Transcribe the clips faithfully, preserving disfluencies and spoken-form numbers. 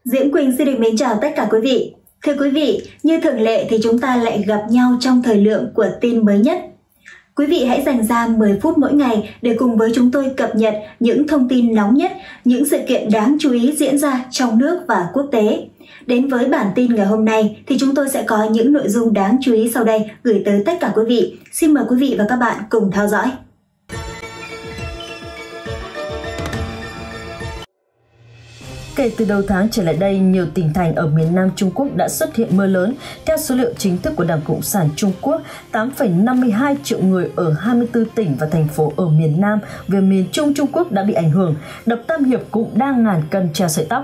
Diễm Quỳnh xin được mến chào tất cả quý vị. Thưa quý vị, như thường lệ thì chúng ta lại gặp nhau trong thời lượng của tin mới nhất. Quý vị hãy dành ra mười phút mỗi ngày để cùng với chúng tôi cập nhật những thông tin nóng nhất, những sự kiện đáng chú ý diễn ra trong nước và quốc tế. Đến với bản tin ngày hôm nay thì chúng tôi sẽ có những nội dung đáng chú ý sau đây gửi tới tất cả quý vị. Xin mời quý vị và các bạn cùng theo dõi. Kể từ đầu tháng trở lại đây, nhiều tỉnh thành ở miền Nam Trung Quốc đã xuất hiện mưa lớn. Theo số liệu chính thức của Đảng Cộng sản Trung Quốc, tám phẩy năm mươi hai triệu người ở hai mươi tư tỉnh và thành phố ở miền Nam và miền Trung Trung Quốc đã bị ảnh hưởng. Đập Tam Hiệp cũng đang ngàn cân treo sợi tóc.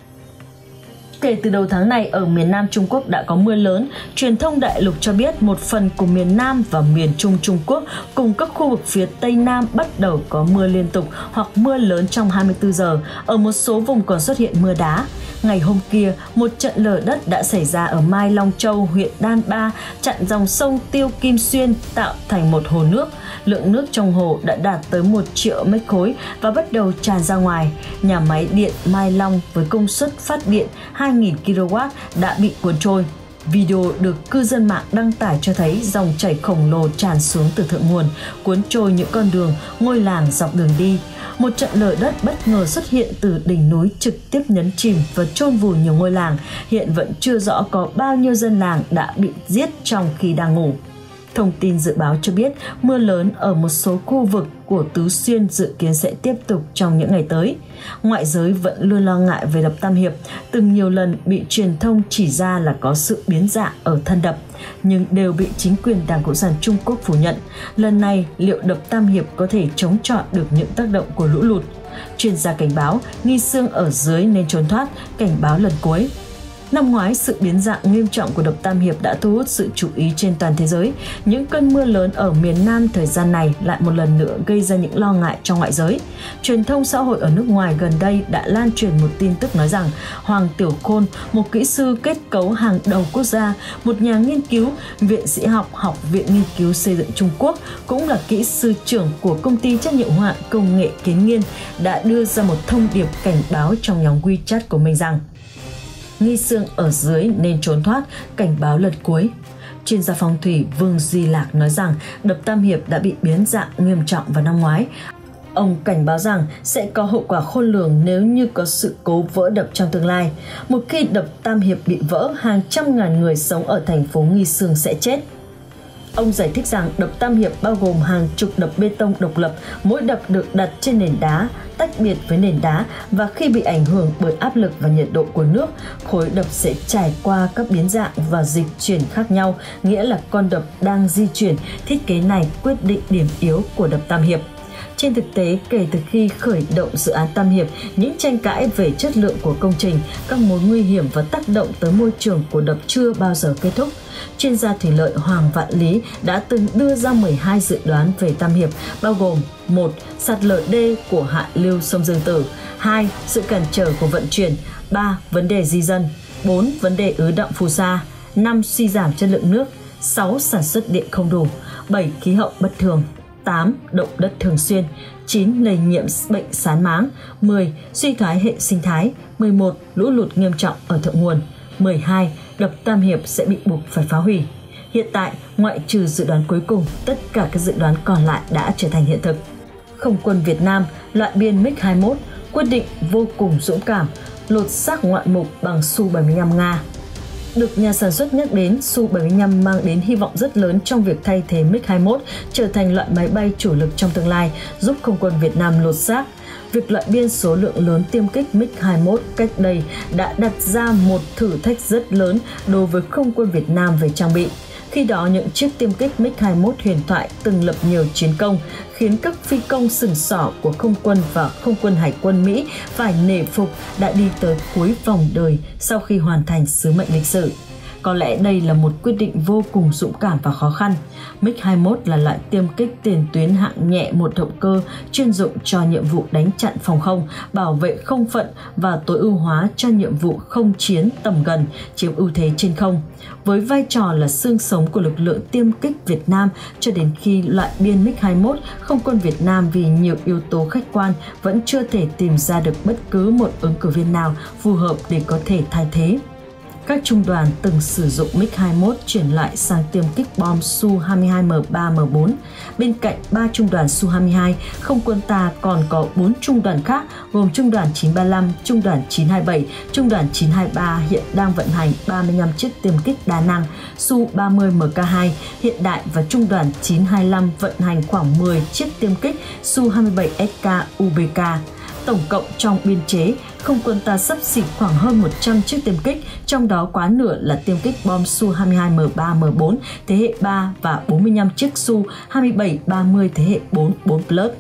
Kể từ đầu tháng này, ở miền Nam Trung Quốc đã có mưa lớn. Truyền thông đại lục cho biết một phần của miền Nam và miền Trung Trung Quốc cùng các khu vực phía Tây Nam bắt đầu có mưa liên tục hoặc mưa lớn trong hai mươi tư giờ. Ở một số vùng còn xuất hiện mưa đá. Ngày hôm kia, một trận lở đất đã xảy ra ở Mai Long Châu, huyện Đan Ba, chặn dòng sông Tiêu Kim Xuyên tạo thành một hồ nước. Lượng nước trong hồ đã đạt tới một triệu mét khối và bắt đầu tràn ra ngoài. Nhà máy điện Mai Long với công suất phát điện hai nghìn ki lô oát đã bị cuốn trôi. Video được cư dân mạng đăng tải cho thấy dòng chảy khổng lồ tràn xuống từ thượng nguồn, cuốn trôi những con đường, ngôi làng dọc đường đi. Một trận lở đất bất ngờ xuất hiện từ đỉnh núi trực tiếp nhấn chìm và chôn vùi nhiều ngôi làng. Hiện vẫn chưa rõ có bao nhiêu dân làng đã bị giết trong khi đang ngủ. Thông tin dự báo cho biết mưa lớn ở một số khu vực của Tứ Xuyên dự kiến sẽ tiếp tục trong những ngày tới. Ngoại giới vẫn luôn lo ngại về đập Tam Hiệp, từng nhiều lần bị truyền thông chỉ ra là có sự biến dạng ở thân đập, nhưng đều bị chính quyền Đảng Cộng sản Trung Quốc phủ nhận. Lần này, liệu đập Tam Hiệp có thể chống chọi được những tác động của lũ lụt? Chuyên gia cảnh báo nghi xương ở dưới nên trốn thoát, cảnh báo lần cuối. Năm ngoái, sự biến dạng nghiêm trọng của đập Tam Hiệp đã thu hút sự chú ý trên toàn thế giới. Những cơn mưa lớn ở miền Nam thời gian này lại một lần nữa gây ra những lo ngại trong ngoại giới. Truyền thông xã hội ở nước ngoài gần đây đã lan truyền một tin tức nói rằng Hoàng Tiểu Khôn, một kỹ sư kết cấu hàng đầu quốc gia, một nhà nghiên cứu, viện sĩ học, Học viện Nghiên cứu Xây dựng Trung Quốc, cũng là kỹ sư trưởng của công ty trách nhiệm hữu hạn công nghệ Kiến Nghiên, đã đưa ra một thông điệp cảnh báo trong nhóm WeChat của mình rằng nghi xương ở dưới nên trốn thoát, cảnh báo lần cuối. Chuyên gia phong thủy Vương Duy Lạc nói rằng đập Tam Hiệp đã bị biến dạng nghiêm trọng vào năm ngoái. Ông cảnh báo rằng sẽ có hậu quả khôn lường nếu như có sự cố vỡ đập trong tương lai. Một khi đập Tam Hiệp bị vỡ, hàng trăm ngàn người sống ở thành phố Nghi Sương sẽ chết. Ông giải thích rằng đập Tam Hiệp bao gồm hàng chục đập bê tông độc lập, mỗi đập được đặt trên nền đá, tách biệt với nền đá, và khi bị ảnh hưởng bởi áp lực và nhiệt độ của nước, khối đập sẽ trải qua các biến dạng và dịch chuyển khác nhau, nghĩa là con đập đang di chuyển. Thiết kế này quyết định điểm yếu của đập Tam Hiệp. Trên thực tế, kể từ khi khởi động dự án Tam Hiệp, những tranh cãi về chất lượng của công trình, các mối nguy hiểm và tác động tới môi trường của đập chưa bao giờ kết thúc. Chuyên gia thủy lợi Hoàng Vạn Lý đã từng đưa ra mười hai dự đoán về Tam Hiệp, bao gồm một. Sạt lở đê của hạ lưu sông Dương Tử, hai. Sự cản trở của vận chuyển, ba. Vấn đề di dân, bốn. Vấn đề ứ đọng phù sa, năm. Suy giảm chất lượng nước, sáu. Sản xuất điện không đủ, bảy. Khí hậu bất thường, tám. Động đất thường xuyên, chín. Lây nhiễm bệnh sán máng, mười. Suy thoái hệ sinh thái, mười một. Lũ lụt nghiêm trọng ở thượng nguồn, mười hai. Đập Tam Hiệp sẽ bị buộc phải phá hủy. Hiện tại, ngoại trừ dự đoán cuối cùng, tất cả các dự đoán còn lại đã trở thành hiện thực. Không quân Việt Nam loại biên mig hai mươi mốt quyết định vô cùng dũng cảm, lột xác ngoạn mục bằng Su bảy mươi lăm Nga. Được nhà sản xuất nhắc đến, Su bảy mươi lăm mang đến hy vọng rất lớn trong việc thay thế mig hai mươi mốt trở thành loại máy bay chủ lực trong tương lai, giúp không quân Việt Nam lột xác. Việc loại biên số lượng lớn tiêm kích mig hai mươi mốt cách đây đã đặt ra một thử thách rất lớn đối với không quân Việt Nam về trang bị. Khi đó, những chiếc tiêm kích mig hai mươi mốt huyền thoại từng lập nhiều chiến công, khiến các phi công sừng sỏ của không quân và không quân hải quân Mỹ phải nể phục đã đi tới cuối vòng đời sau khi hoàn thành sứ mệnh lịch sử. Có lẽ đây là một quyết định vô cùng dũng cảm và khó khăn. MiG hai mươi mốt là loại tiêm kích tiền tuyến hạng nhẹ một động cơ chuyên dụng cho nhiệm vụ đánh chặn phòng không, bảo vệ không phận và tối ưu hóa cho nhiệm vụ không chiến tầm gần, chiếm ưu thế trên không. Với vai trò là xương sống của lực lượng tiêm kích Việt Nam cho đến khi loại biên MiG hai mươi mốt, Không quân Việt Nam vì nhiều yếu tố khách quan vẫn chưa thể tìm ra được bất cứ một ứng cử viên nào phù hợp để có thể thay thế. Các trung đoàn từng sử dụng MiG hai mươi mốt chuyển lại sang tiêm kích bom Su hai mươi hai M ba M bốn. Bên cạnh ba trung đoàn Su hai mươi hai, Không quân ta còn có bốn trung đoàn khác gồm Trung đoàn chín ba lăm, Trung đoàn chín hai bảy, Trung đoàn chín hai ba hiện đang vận hành ba mươi lăm chiếc tiêm kích đa năng Su ba mươi M K hai hiện đại và Trung đoàn chín hai lăm vận hành khoảng mười chiếc tiêm kích Su hai mươi bảy S K U B K. Tổng cộng trong biên chế, Không quân ta xấp xỉ khoảng hơn một trăm chiếc tiêm kích, trong đó quá nửa là tiêm kích bom Su hai mươi hai M ba M bốn thế hệ ba và bốn mươi lăm chiếc Su hai mươi bảy ba mươi thế hệ bốn bốn plus.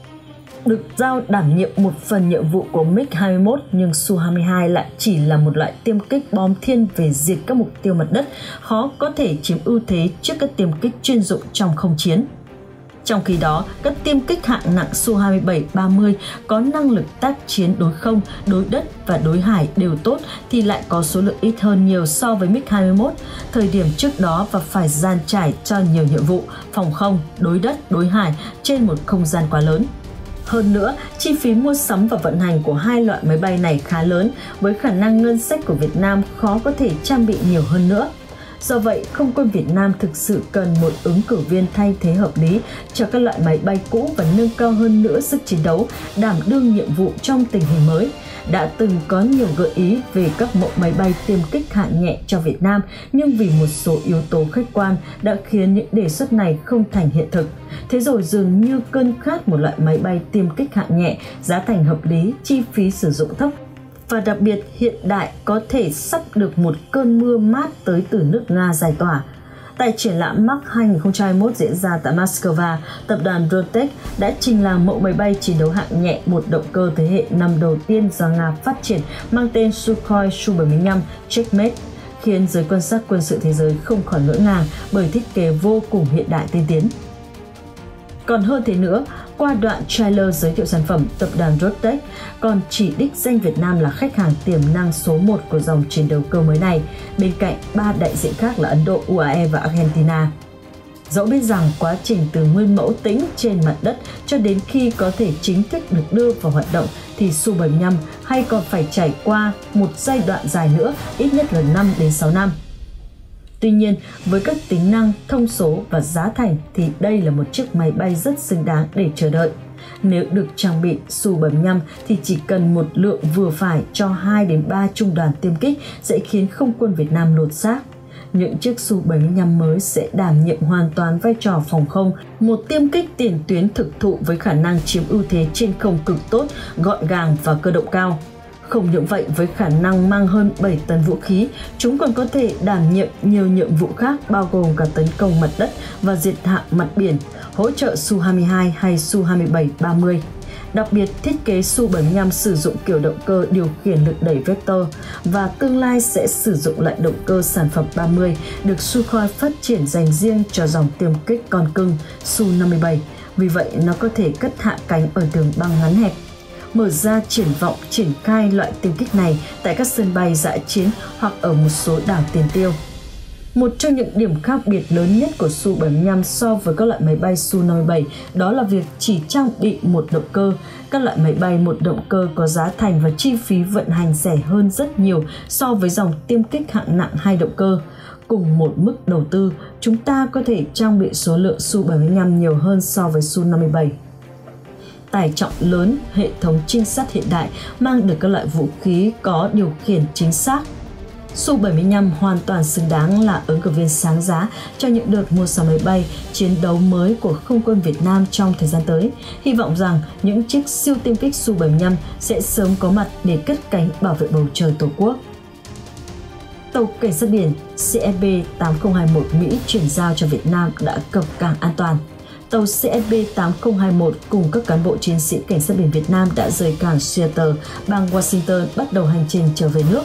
Được giao đảm nhiệm một phần nhiệm vụ của MiG hai mươi mốt, nhưng Su hai mươi hai lại chỉ là một loại tiêm kích bom thiên về diệt các mục tiêu mặt đất, khó có thể chiếm ưu thế trước các tiêm kích chuyên dụng trong không chiến. Trong khi đó, các tiêm kích hạng nặng Su hai mươi bảy ba mươi có năng lực tác chiến đối không, đối đất và đối hải đều tốt thì lại có số lượng ít hơn nhiều so với MiG hai mươi mốt, thời điểm trước đó và phải dàn trải cho nhiều nhiệm vụ phòng không, đối đất, đối hải trên một không gian quá lớn. Hơn nữa, chi phí mua sắm và vận hành của hai loại máy bay này khá lớn, với khả năng ngân sách của Việt Nam khó có thể trang bị nhiều hơn nữa. Do vậy, Không quân Việt Nam thực sự cần một ứng cử viên thay thế hợp lý cho các loại máy bay cũ và nâng cao hơn nữa sức chiến đấu, đảm đương nhiệm vụ trong tình hình mới. Đã từng có nhiều gợi ý về các mẫu máy bay tiêm kích hạng nhẹ cho Việt Nam, nhưng vì một số yếu tố khách quan đã khiến những đề xuất này không thành hiện thực. Thế rồi dường như cơn khát một loại máy bay tiêm kích hạng nhẹ, giá thành hợp lý, chi phí sử dụng thấp, và đặc biệt hiện đại có thể sắp được một cơn mưa mát tới từ nước Nga giải tỏa. Tại triển lãm Mark hai không hai mốt diễn ra tại Moscow, tập đoàn Rotech đã trình làng mẫu máy bay chiến đấu hạng nhẹ một động cơ thế hệ năm đầu tiên do Nga phát triển mang tên Sukhoi Su bảy mươi lăm Checkmate, khiến giới quan sát quân sự thế giới không khỏi ngỡ ngàng bởi thiết kế vô cùng hiện đại tiên tiến. Còn hơn thế nữa, qua đoạn trailer giới thiệu sản phẩm, tập đoàn Rotech còn chỉ đích danh Việt Nam là khách hàng tiềm năng số một của dòng chiến đấu cơ mới này, bên cạnh ba đại diện khác là Ấn Độ, u a e và Argentina. Dẫu biết rằng quá trình từ nguyên mẫu tĩnh trên mặt đất cho đến khi có thể chính thức được đưa vào hoạt động thì Su bảy mươi lăm hay còn phải trải qua một giai đoạn dài nữa, ít nhất là năm đến sáu năm. Tuy nhiên, với các tính năng, thông số và giá thành thì đây là một chiếc máy bay rất xứng đáng để chờ đợi. Nếu được trang bị Su bảy mươi lăm thì chỉ cần một lượng vừa phải cho hai đến ba trung đoàn tiêm kích sẽ khiến Không quân Việt Nam lột xác. Những chiếc Su bảy mươi lăm mới sẽ đảm nhiệm hoàn toàn vai trò phòng không, một tiêm kích tiền tuyến thực thụ với khả năng chiếm ưu thế trên không cực tốt, gọn gàng và cơ động cao. Không những vậy, với khả năng mang hơn bảy tấn vũ khí, chúng còn có thể đảm nhiệm nhiều nhiệm vụ khác bao gồm cả tấn công mặt đất và diệt hạm mặt biển, hỗ trợ Su hai mươi hai hay Su hai mươi bảy ba mươi. Đặc biệt, thiết kế Su bảy mươi lăm sử dụng kiểu động cơ điều khiển lực đẩy vector và tương lai sẽ sử dụng lại động cơ sản phẩm ba mươi được Sukhoi phát triển dành riêng cho dòng tiêm kích con cưng Su năm mươi bảy. Vì vậy, nó có thể cất hạ cánh ở đường băng ngắn hẹp, mở ra triển vọng triển khai loại tiêm kích này tại các sân bay dã chiến hoặc ở một số đảo tiền tiêu. Một trong những điểm khác biệt lớn nhất của Su bảy mươi lăm so với các loại máy bay Su năm mươi bảy đó là việc chỉ trang bị một động cơ. Các loại máy bay một động cơ có giá thành và chi phí vận hành rẻ hơn rất nhiều so với dòng tiêm kích hạng nặng hai động cơ. Cùng một mức đầu tư, chúng ta có thể trang bị số lượng Su bảy mươi lăm nhiều hơn so với Su năm mươi bảy. Tải trọng lớn, hệ thống trinh sát hiện đại mang được các loại vũ khí có điều khiển chính xác. Su bảy mươi lăm hoàn toàn xứng đáng là ứng cử viên sáng giá cho những đợt mua sắm máy bay chiến đấu mới của Không quân Việt Nam trong thời gian tới. Hy vọng rằng những chiếc siêu tiêm kích Su bảy mươi lăm sẽ sớm có mặt để cất cánh bảo vệ bầu trời Tổ quốc. Tàu cảnh sát biển C F B tám không hai mốt Mỹ chuyển giao cho Việt Nam đã cập cảng an toàn. Tàu C F B tám không hai mốt cùng các cán bộ chiến sĩ cảnh sát biển Việt Nam đã rời cảng Seattle, bang Washington bắt đầu hành trình trở về nước.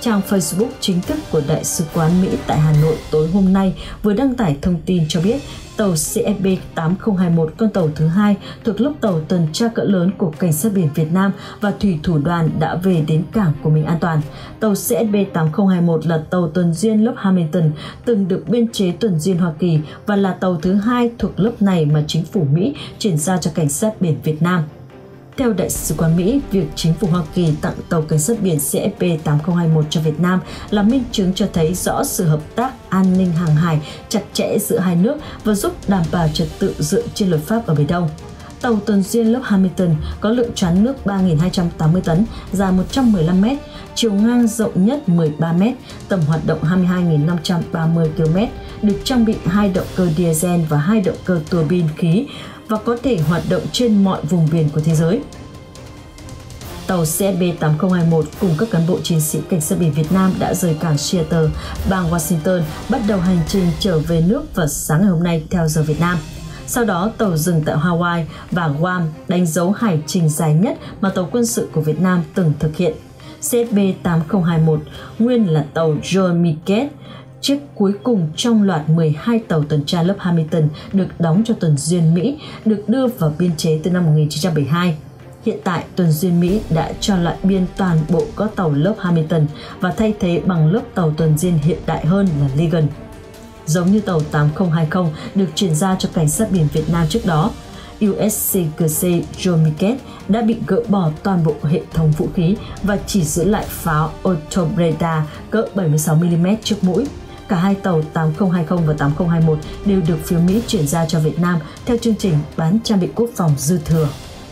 Trang Facebook chính thức của Đại sứ quán Mỹ tại Hà Nội tối hôm nay vừa đăng tải thông tin cho biết tàu C S B tám không hai một, con tàu thứ hai thuộc lớp tàu tuần tra cỡ lớn của Cảnh sát biển Việt Nam và thủy thủ đoàn đã về đến cảng của mình an toàn. Tàu C S B tám không hai một là tàu tuần duyên lớp Hamilton, từng được biên chế tuần duyên Hoa Kỳ và là tàu thứ hai thuộc lớp này mà chính phủ Mỹ chuyển giao cho Cảnh sát biển Việt Nam. Theo Đại sứ quán Mỹ, việc chính phủ Hoa Kỳ tặng tàu cảnh sát biển C S B tám không hai một cho Việt Nam là minh chứng cho thấy rõ sự hợp tác an ninh hàng hải chặt chẽ giữa hai nước và giúp đảm bảo trật tự dựa trên luật pháp ở Biển Đông. Tàu tuần duyên lớp Hamilton có lượng choán nước ba nghìn hai trăm tám mươi tấn, dài một trăm mười lăm mét, chiều ngang rộng nhất mười ba mét, tầm hoạt động hai mươi hai nghìn năm trăm ba mươi ki lô mét, được trang bị hai động cơ diesel và hai động cơ tua bin khí và có thể hoạt động trên mọi vùng biển của thế giới. Tàu C S B tám không hai một cùng các cán bộ chiến sĩ Cảnh sát biển Việt Nam đã rời cảng Seattle, bang Washington, bắt đầu hành trình trở về nước vào sáng ngày hôm nay theo giờ Việt Nam. Sau đó, tàu dừng tại Hawaii và Guam, đánh dấu hành trình dài nhất mà tàu quân sự của Việt Nam từng thực hiện. C S B tám không hai một nguyên là tàu John Miket, chiếc cuối cùng trong loạt mười hai tàu tuần tra lớp Hamilton được đóng cho tuần duyên Mỹ, được đưa vào biên chế từ năm một nghìn chín trăm bảy mươi hai. Hiện tại, tuần duyên Mỹ đã cho lại biên toàn bộ các tàu lớp Hamilton và thay thế bằng lớp tàu tuần duyên hiện đại hơn là Legan. Giống như tàu tám không hai không được chuyển giao cho Cảnh sát biển Việt Nam trước đó, U S C G C John Miket đã bị gỡ bỏ toàn bộ hệ thống vũ khí và chỉ giữ lại pháo Autobreda cỡ bảy mươi sáu mi li mét trước mũi. Cả hai tàu tám không hai không và tám không hai một đều được phía Mỹ chuyển giao cho Việt Nam theo chương trình bán trang bị quốc phòng dư thừa.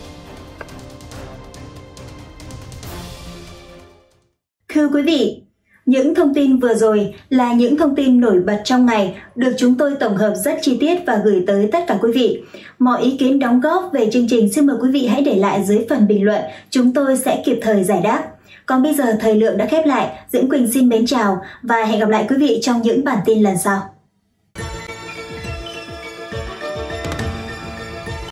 Thưa quý vị, những thông tin vừa rồi là những thông tin nổi bật trong ngày được chúng tôi tổng hợp rất chi tiết và gửi tới tất cả quý vị. Mọi ý kiến đóng góp về chương trình xin mời quý vị hãy để lại dưới phần bình luận, chúng tôi sẽ kịp thời giải đáp. Còn bây giờ thời lượng đã khép lại, Diễm Quỳnh xin mến chào và hẹn gặp lại quý vị trong những bản tin lần sau.